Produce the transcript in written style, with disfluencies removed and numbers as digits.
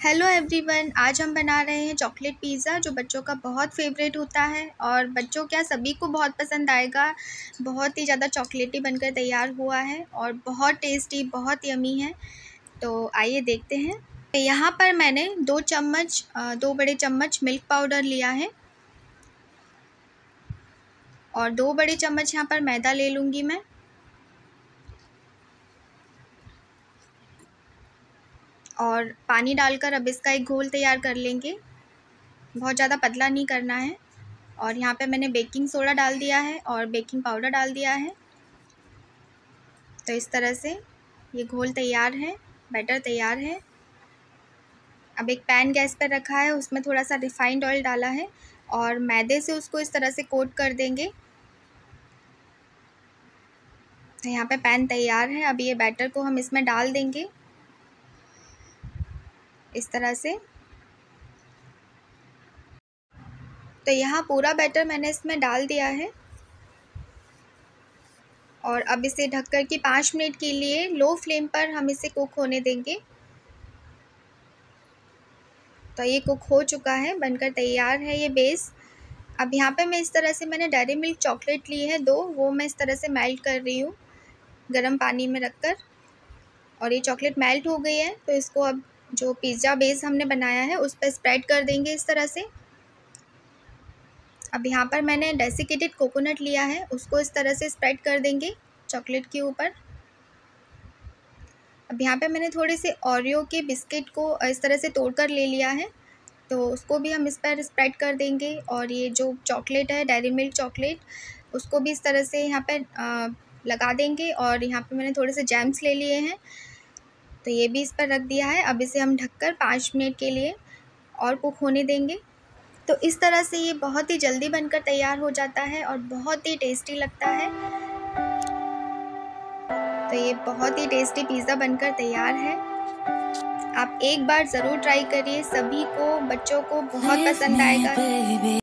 Hello everyone, आज हम बना रहे हैं चॉकलेट पिज़्ज़ा जो बच्चों का बहुत फेवरेट होता है और बच्चों क्या सभी को बहुत पसंद आएगा। बहुत ही ज़्यादा चॉकलेटी बनकर तैयार हुआ है और बहुत टेस्टी, बहुत यमी है। तो आइए देखते हैं। तो यहाँ पर मैंने 2 बड़े चम्मच मिल्क पाउडर लिया है और 2 बड़े चम्मच यहाँ पर मैदा ले लूँगी मैं। और पानी डालकर अब इसका एक घोल तैयार कर लेंगे। बहुत ज़्यादा पतला नहीं करना है। और यहाँ पे मैंने बेकिंग सोडा डाल दिया है और बेकिंग पाउडर डाल दिया है। तो इस तरह से ये घोल तैयार है, बैटर तैयार है। अब एक पैन गैस पर रखा है, उसमें थोड़ा सा रिफाइंड ऑयल डाला है और मैदे से उसको इस तरह से कोट कर देंगे। तो यहाँ पे पैन तैयार है। अब ये बैटर को हम इसमें डाल देंगे इस तरह से। तो यहाँ पूरा बैटर मैंने इसमें डाल दिया है और अब इसे ढककर के 5 मिनट के लिए लो फ्लेम पर हम इसे कुक होने देंगे। तो ये कुक हो चुका है, बनकर तैयार है ये बेस। अब यहाँ पे मैं इस तरह से मैंने डेयरी मिल्क चॉकलेट ली है 2, वो मैं इस तरह से मेल्ट कर रही हूँ गर्म पानी में रखकर। और ये चॉकलेट मेल्ट हो गई है। तो इसको अब जो पिज़्ज़ा बेस हमने बनाया है उस पर स्प्रेड कर देंगे इस तरह से। अब यहाँ पर मैंने डेसिकेटेड कोकोनट लिया है, उसको इस तरह से स्प्रेड कर देंगे चॉकलेट के ऊपर। अब यहाँ पे मैंने थोड़े से ओरियो के बिस्किट को इस तरह से तोड़कर ले लिया है, तो उसको भी हम इस पर स्प्रेड कर देंगे। और ये जो चॉकलेट है डेयरी मिल्क चॉकलेट, उसको भी इस तरह से यहाँ पे लगा देंगे। और यहाँ पे मैंने थोड़े से जैम्स ले लिए हैं, तो ये भी इस पर रख दिया है। अब इसे हम ढककर 5 मिनट के लिए और कुक होने देंगे। तो इस तरह से ये बहुत ही जल्दी बनकर तैयार हो जाता है और बहुत ही टेस्टी लगता है। तो ये बहुत ही टेस्टी पिज़्ज़ा बनकर तैयार है। आप एक बार ज़रूर ट्राई करिए, सभी को, बच्चों को बहुत पसंद आएगा।